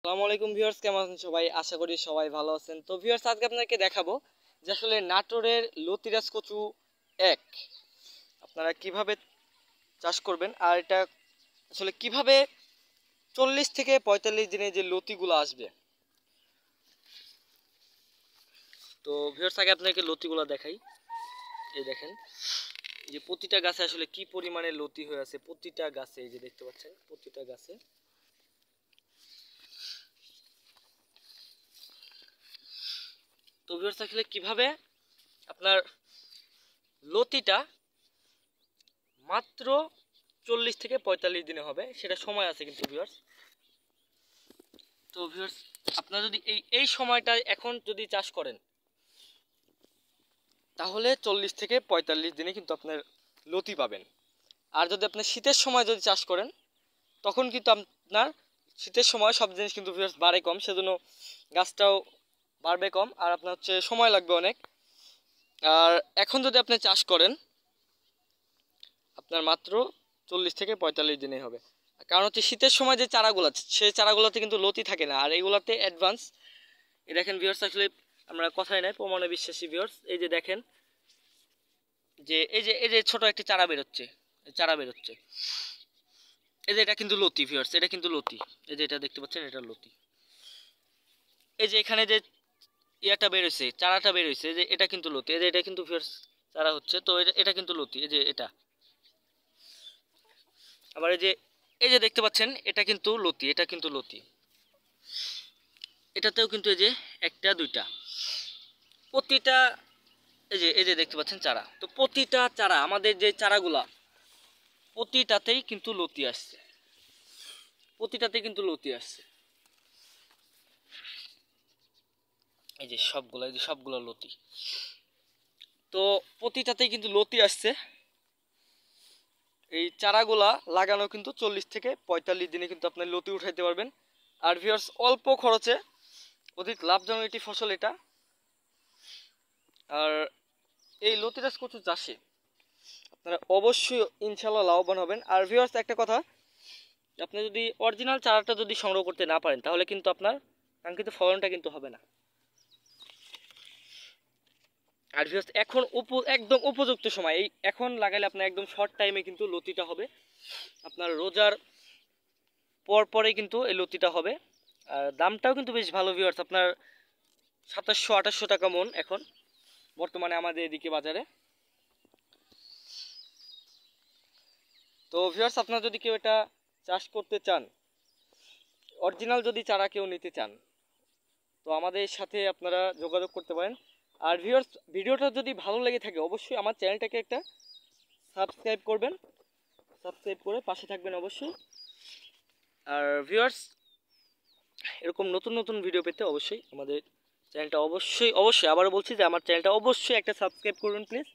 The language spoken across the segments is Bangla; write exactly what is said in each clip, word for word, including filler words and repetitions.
আসসালামু আলাইকুম ভিউয়ার্স, কেমন আছেন সবাই? আশা করি সবাই ভালো আছেন। তো ভিউয়ার্স, আজকে আপনাদেরকে দেখাবো যে আসলে নাটোরের লতিরাজ কচু এক আপনারা কিভাবে চাষ করবেন, আর এটা আসলে কিভাবে চল্লিশ থেকে পঁয়তাল্লিশ দিনে যে লতিগুলো আসবে। তো ভিউয়ার্স, আগে আপনাকে লতিগুলো দেখাই। এই দেখেন, এই যে প্রতিটা গাছে আসলে কি পরিমাণে লতি হয়ে আছে, প্রতিটা গাছে এই যে দেখতে পাচ্ছেন, প্রতিটা গাছে। তো ভিউয়ার্স, আসলে কিভাবে আপনার লতিটা মাত্র চল্লিশ থেকে পঁয়তাল্লিশ দিনে হবে, সেটা সময় আছে কিন্তু ভিউয়ার্স। তো ভিউয়ার্স, আপনারা যদি এই এই সময়টা এখন যদি চাষ করেন, তাহলে চল্লিশ থেকে পঁয়তাল্লিশ দিনে কিন্তু আপনার লতি পাবেন। আর যদি আপনি শীতের সময় যদি চাষ করেন, তখন কিন্তু আপনার শীতের সময় সব জিনিস কিন্তু ভিউয়ার্স বাড়ে কম, সেজন্য গাছটাও বাড়বে কম, আর আপনার হচ্ছে সময় লাগবে অনেক। আর এখন যদি আপনি চাষ করেন, আপনার মাত্র চল্লিশ থেকে পঁয়তাল্লিশ দিনে হবে। কারণ হচ্ছে শীতের সময় যে চারাগুলো আছে, সেই চারাগুলোতে কিন্তু লতি থাকে না, আর এইগুলোতে অ্যাডভান্স। এই দেখেন ভিউয়ার্স, আসলে আমরা কথাই নাই, প্রমাণে বিশ্বাসী ভিউয়ার্স। এই যে দেখেন, যে এই যে এই যে ছোট একটি চারা বেরোচ্ছে, চারা বেরোচ্ছে, এই যে এটা কিন্তু লতি ভিউয়ার্স, এটা কিন্তু লতি। এই যে এটা দেখতে পাচ্ছেন, এটা লতি। এই যে এখানে যে ইয়াটা বেরোছে, চারাটা বেরোছে, যে এটা কিন্তু লতি। এই যে এটা কিন্তু ভিউয়ার্স চারা হচ্ছে, তো এটা এটা কিন্তু লতি। এই যে এটা, আবার এই যে এই যে দেখতে পাচ্ছেন, এটা কিন্তু লতি, এটা কিন্তু লতি। এটাতেও কিন্তু এই যে একটা দুইটা, প্রতিটা এই যে এই যে দেখতে পাচ্ছেন চারা। তো প্রতিটা চারা, আমাদের যে চারাগুলা, প্রতিটাতেই কিন্তু লতি আসছে, প্রতিটাতেই কিন্তু লতি আসছে। এই যে সবগুলা, এই যে সবগুলা লতি। তো প্রতিটাতেই কিন্তু লতি আসছে। এই চারাগুলা লাগানো কিন্তু চল্লিশ থেকে পঁয়তাল্লিশ দিনে কিন্তু আপনার লতি উঠাইতে পারবেন। আর ভিউয়ার্স, অল্প খরচে অধিক লাভজনক একটি ফসল এটা। আর এই লতিরাজ কচু চাষে আপনারা অবশ্যই ইনশাল্লাহ লাভবান হবেন। আর ভিউয়ার্স, একটা কথা, আপনি যদি অরিজিনাল চারাটা যদি সংগ্রহ করতে না পারেন, তাহলে কিন্তু আপনার কাঙ্ক্ষিত ফলনটা কিন্তু হবে না। আর ভিউয়ার্স, এখন উপ একদম উপযুক্ত সময়, এই এখন লাগাইলে আপনার একদম শর্ট টাইমে কিন্তু লতিটা হবে। আপনার রোজার পর পরে কিন্তু এই লতিটা হবে। আর দামটাও কিন্তু বেশ ভালো ভিউয়ার্স, আপনার সাতাশশো আঠাশশো টাকা মন এখন বর্তমানে আমাদের এদিকে বাজারে। তো ভিউয়ার্স, আপনারা যদি কেউ এটা চাষ করতে চান, অরিজিনাল যদি চারা কেউ নিতে চান, তো আমাদের সাথে আপনারা যোগাযোগ করতে পারেন। আর ভিউয়ার্স, ভিডিওটা যদি ভালো লেগে থাকে, অবশ্যই আমার চ্যানেলটাকে একটা সাবস্ক্রাইব করবেন, সাবস্ক্রাইব করে পাশে থাকবেন অবশ্যই। আর ভিউয়ার্স, এরকম নতুন নতুন ভিডিও পেতে অবশ্যই আমাদের চ্যানেলটা অবশ্যই অবশ্যই আবারও বলছি যে আমার চ্যানেলটা অবশ্যই একটা সাবস্ক্রাইব করবেন প্লিজ।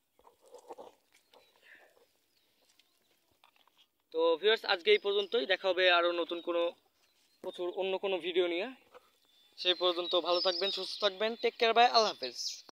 তো ভিউয়ার্স, আজকে এই পর্যন্তই, দেখা হবে আরও নতুন কোনো প্রচুর অন্য কোনো ভিডিও নিয়ে। সেই পর্যন্ত ভালো থাকবেন, সুস্থ থাকবেন, টেক কেয়ার, বাই, আল্লাহ হাফেজ।